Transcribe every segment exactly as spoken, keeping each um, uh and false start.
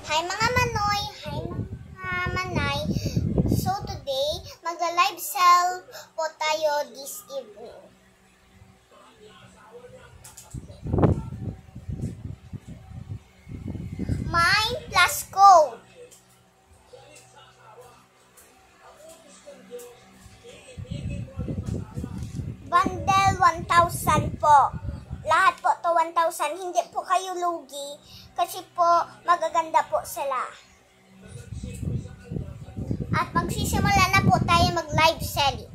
Hi mga manoy, hi mga manay. So today, magla-live sell po tayo this evening. Mine plus code. Bundle one thousand po. Lahat po to one thousand. Hindi po kayo lugi kasi po magaganda po sila. At magsisimula na po tayo mag-live selling.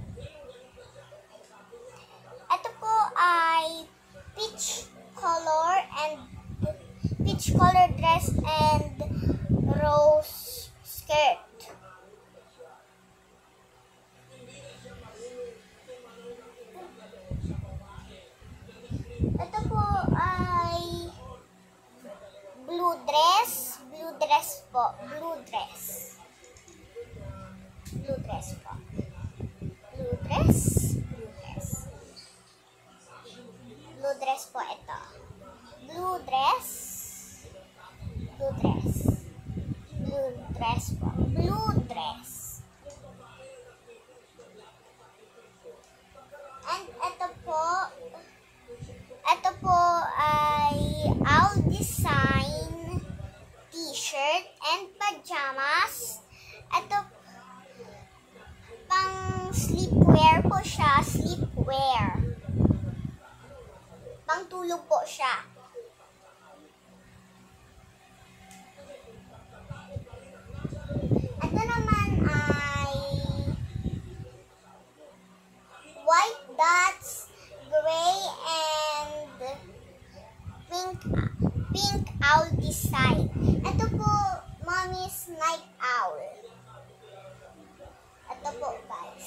Ito po ay peach color and peach color dress and rose skirt. Ito po ay blue dress, blue dress po, blue dress. Blue dress po. Blue dress, blue dress. Blue dress po ito. Blue dress, blue dress. Blue dress po. Blue dress. And ito po, ito po ay all design t-shirt and pajamas. Ito pang sleepwear po siya, sleepwear. Pang tulog po siya. Ito naman ay white dots, gray and pink pink owl design. Ito po mommy's night owl. Ito po guys.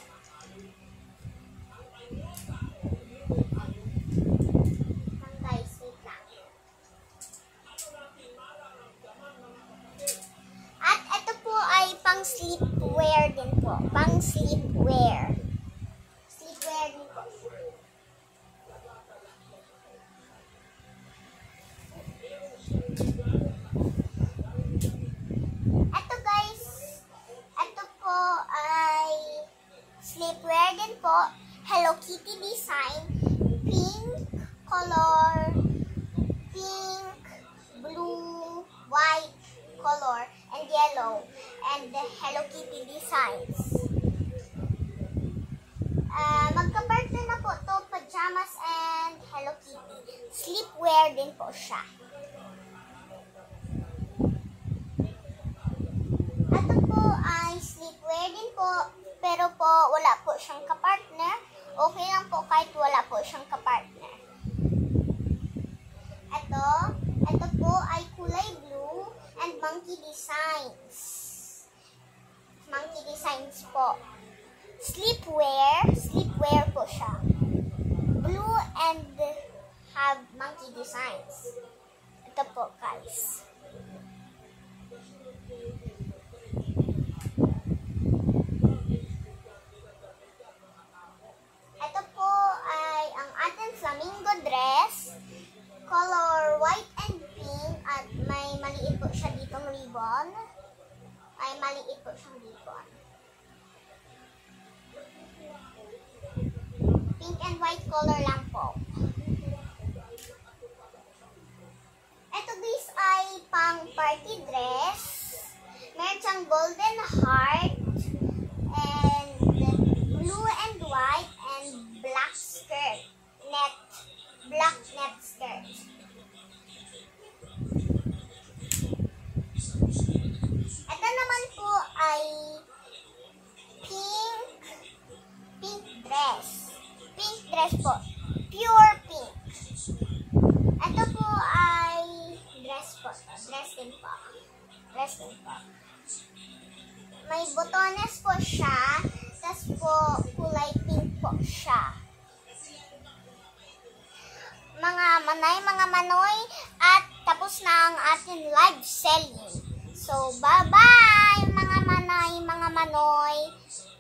Guys, wait lang. At ito po ay pang sleepwear din po. Pang sleepwear. Sleepwear din po. Ito guys, ito po ay sleepwear din po. Hello Kitty design. Pink color, pink, blue, white color, and yellow. And the Hello Kitty designs. Uh, Magka-partner na po to pajamas and Hello Kitty. Sleepwear din po siya. Ito po ay sleepwear din po, pero po wala po siyang kapartner. Okay lang po kahit wala po siyang kapartner. Ito, ito po ay kulay blue and monkey designs. Monkey designs po. Sleepwear, sleepwear po siya. Blue and have monkey designs. Ito po guys. Ito po ay ang ating flamingo dress. Color white and pink at may maliit po siya ditong ribbon. Ay maliit po siyang ribbon. Pink and white color lang po. Ito guys ay pang party dress. Meron siyang golden heart and blue and white and black skirt. Net. Black net skirt. Ito naman po ay pink pink dress. Pink dress po. Pure pink. Ito po ay dress po. Dress din po. Dress din po. May botones po siya. Tapos po kulay pink po siya. Mga manay, mga manoy. At tapos na ang ating live selling. So, bye-bye mga manay, mga manoy.